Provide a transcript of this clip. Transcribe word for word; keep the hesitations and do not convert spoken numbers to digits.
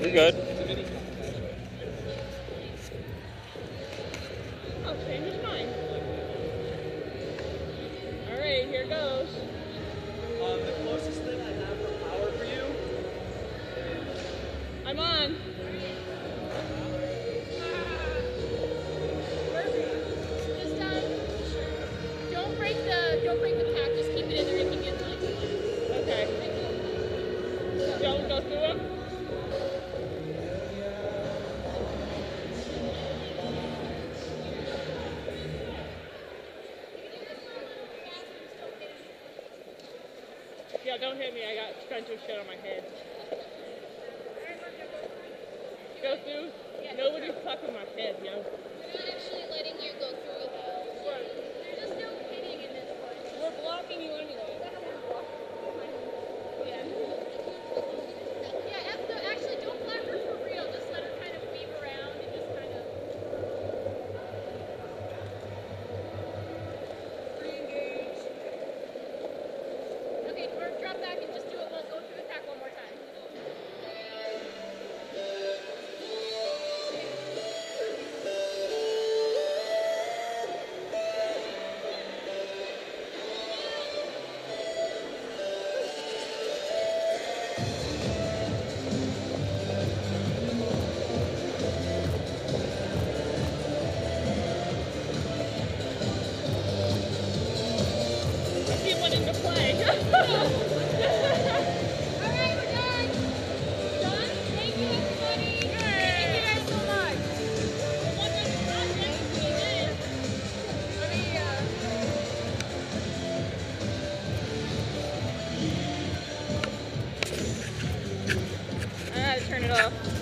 You're good. Oh, change his mind. All right, here goes. Um, the closest thing I have for power for you. I'm on. Just um, don't break the don't break the pack. Just keep it in there and keep it nice and light. Okay. Don't go through him. Yeah, don't hit me. I got spencer shit on my head. Go through? Yeah. Nobody's fucking my head, yo. We're not actually letting you go through though. What? There's just no hitting in this one. We're blocking you anyway. Yeah. Yeah, F, no, actually don't flat her for real. Just let her kind of weave around and just kind of... Re-engage. Okay, or drop back and just do it. We'll go through the pack one more time. I keep wanting to play. Alright, we're done. Done? Thank you, everybody. Thank you guys so much. The one that's not next to me then. Let me, uh... I gotta turn it off.